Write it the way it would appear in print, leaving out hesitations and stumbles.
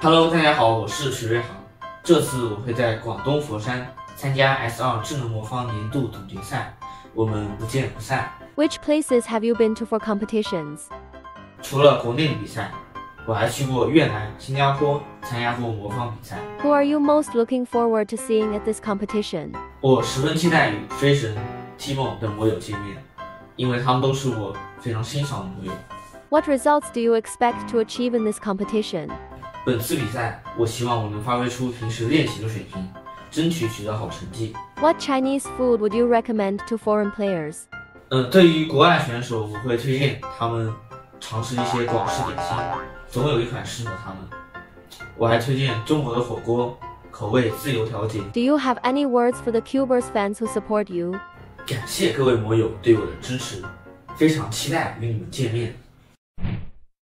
Hello， 大家好，我是徐瑞航。这次我会在广东佛山参加 S2 智能魔方年度总决赛，我们不见不散。 Which places have you been to for competitions? 除了国内的比赛，我还去过越南、新加坡参加过魔方比赛。 Who are you most looking forward to seeing at this competition? 我十分期待与飞神、Timo 等魔友见面，因为他们都是我非常欣赏的魔友。 What results do you expect to achieve in this competition? 本次比赛，我希望我能发挥出平时练习的水平，争取取得好成绩。 What Chinese food would you recommend to foreign players? 对于国外选手，我会推荐他们尝试一些广式点心，总有一款适合他们。我还推荐中国的火锅，口味自由调节。 Do you have any words for the Cubers fans who support you? 感谢各位魔友对我的支持，非常期待与你们见面。